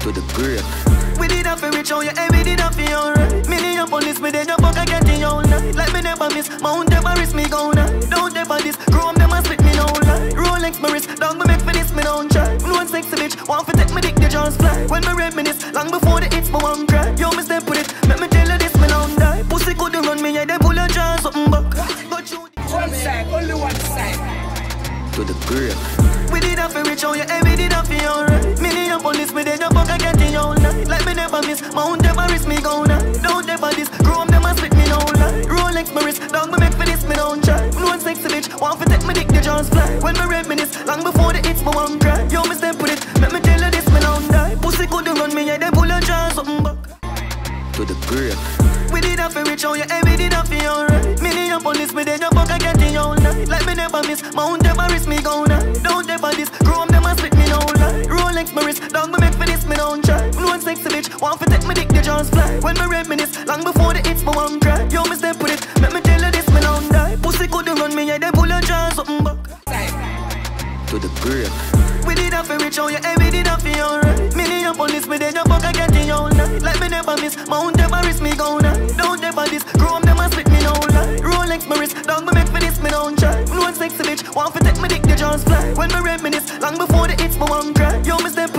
to the grave. We did have to reach out, yeah, we did have to alright. Million police, me then your buck, I get it all night. Like me never miss, Mount Everest, me go now. Don't ever this, Chrome, them a split me no lie. Rolex, my wrist, dog, me make for this, me don't try. One sexy bitch, want to take me dick, they just fly. When me reminisce, long before the hits, me won't cry. Yo, me step with it, make me tell you this, me don't die. Pussy couldn't run me, yeah, they pull a jar, something back. But you, one side, only one side. To the grave. We did have to reach out, yeah, we did have to alright. Million police, me then your buck, I get it all night. Like me never miss, Mount Everest, me go now. Don't ever this, Chrome, them a split me no lie. Rolex, my wrist, dog, me make for this, me don't try. One sexy bitch, want to take me dick, they just fly. When me reminisce, long before the hits, me won't cry. Yo, me step with it, make me tell you this, me don't die. Pussy couldn't run me, yeah, they pull a jar, something back. To the grave. We did have to reach out, yeah, we did have to alright. Million police, me then your buck, I get it all night. Like me never miss, Mount Everest, me go now. Don't ever this, Chrome, them a split me no lie. Rolex, my wrist, dog, me make for this, me don't try. One sexy bitch, want to take me dick, they just fly. When me reminisce, long before the hits, me won't cry. Yo, me step with it, make me tell you this, me don't die. Pussy couldn't run me, yeah, they pull a jar, something back. To the grave. We did have to reach out, yeah, we did have to alright. Million police, me then your buck, I get it all night. Like me never miss, Mount Everest, me go now. Don't ever this, Chrome, them a split me no lie. Rolex, my wrist, dog, me make for this, me don't try. One sexy bitch, want to take me dick, they just fly. When me reminisce, long before the hits, me won't cry. Yo, me step